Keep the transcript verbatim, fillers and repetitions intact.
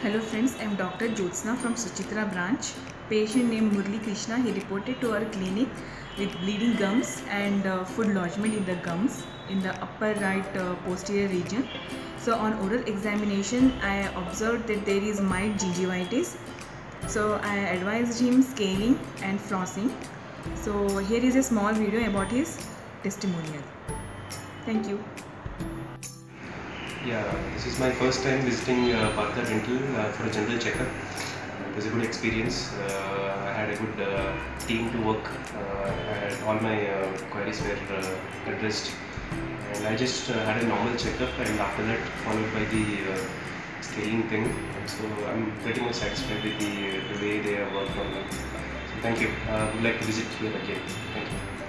Hello friends, I am Doctor Jyotsna from Suchitra branch. Patient named Murli Krishna, he reported to our clinic with bleeding gums and uh, food lodgement in the gums in the upper right uh, posterior region. So on oral examination, I observed that there is mild gingivitis. So I advised him scaling and flossing. So here is a small video about his testimonial. Thank you. Yeah, this is my first time visiting uh, Partha Dental uh, for a general checkup. It was a good experience. Uh, I had a good uh, team to work. Uh, I had all my uh, queries were uh, addressed, and I just uh, had a normal checkup, and after that followed by the uh, scaling thing. So I'm pretty much satisfied with the, the way they have worked on that. So thank you. I uh, would like to visit here again. Thank you.